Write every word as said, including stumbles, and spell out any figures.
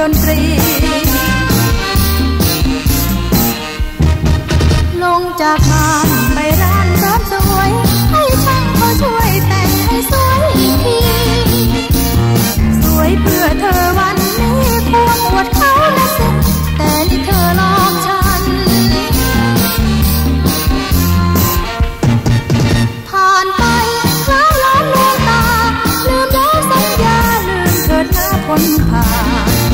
นตรีลงจากบ้านไปร้านเสริมสวยให้ช่างเขาช่วยแต่งให้สวยอีกทีสวยเพื่อเธอวันนี้ควงอวดเขาและสิแต่นี่เธอหลอกฉันผ่านไปคล้ายล้อมดวงตาลืมแล้วสัญญาลืมเถิดหน้าพ้นผ่าน